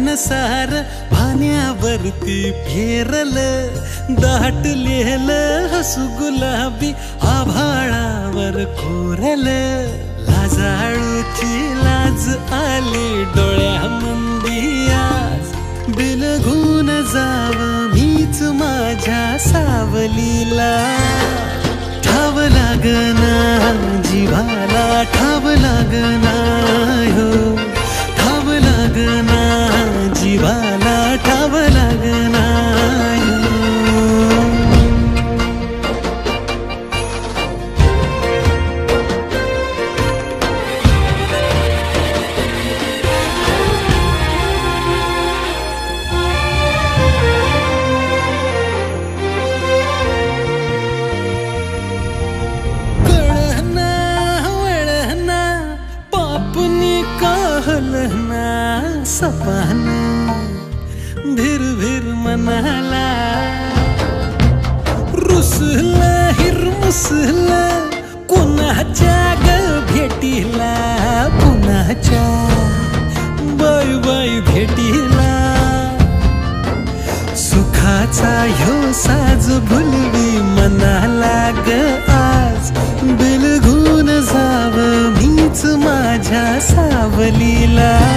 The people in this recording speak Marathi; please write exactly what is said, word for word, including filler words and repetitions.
सार पाण्यावरती फेरल, दाटलेलं हसू गुलाबी आभाळावर कोरल. लाजाळूची लाज आली डोळ्यामंदी आज, बिलगून जाव मीच माझ्या सावलीला. ठाव लागना जीवाला, ठाव लागना हो, ठाव लागना जीवाला, ठाव लागना हो. सपान भिर भिर मनाला, रुसला हिरमुसला कोणाच्या ग भेटीला, पुन्हाच्या बाय बाय भेटीला. सुखाचा ह्यो साज भुलवी मनाला ग आज, बिलगून जाव मीच माझ्या सावलीला.